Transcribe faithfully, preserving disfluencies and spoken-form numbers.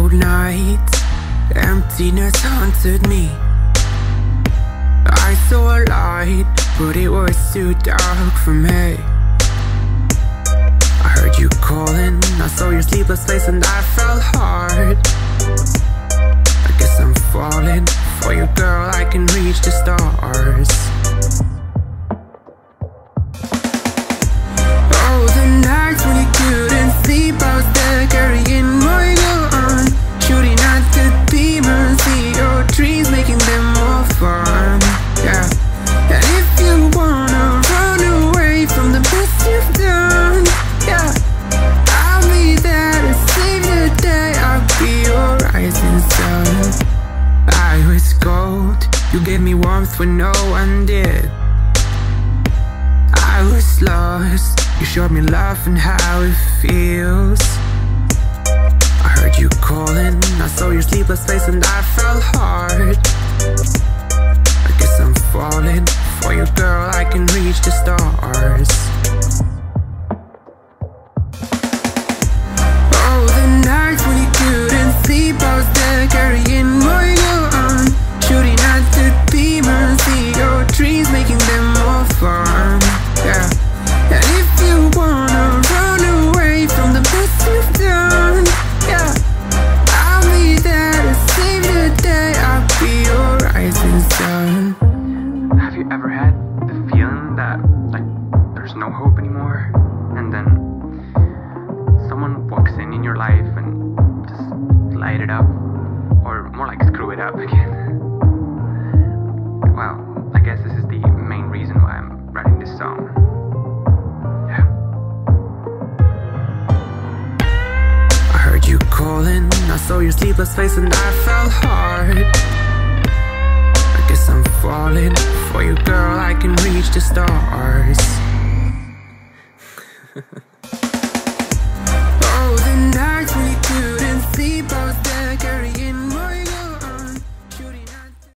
cold nights, emptiness haunted me. I saw a light, but it was too dark for me. I heard you calling, I saw your sleepless face and I fell hard. I guess I'm falling for you, girl, I can reach the stars. Oh, the nights when you couldn't sleep, I was there carrying my gun, shooting at the demons, see your dreams, making them more fun. Yeah, and if you wanna run away from the best you've done, yeah, I'll be there to save the day. I'll be your rising sun. I was cold, you gave me warmth when no one did. I was lost, you showed me love and how it feels. I heard you calling, I saw your sleepless face and I fell hard. I guess I'm falling for you, girl, I can reach the stars. Oh, the nights when you couldn't sleep, I was there carrying my gun, shooting at the demons, see your dreams, making them more fun. Yeah, and if you wanna run away from the best you've done, yeah, I'll be there to save the day. I'll be your rising sun. Have you ever had the feeling that, like, there's no hope anymore? And then someone walks in in your life and just light it up, or more like screw it up again. Well, I guess this is the main reason why I'm writing this song. Yeah. I heard you calling, I saw your sleepless face and I fell hard. I guess I'm falling for you, girl, I can reach the stars.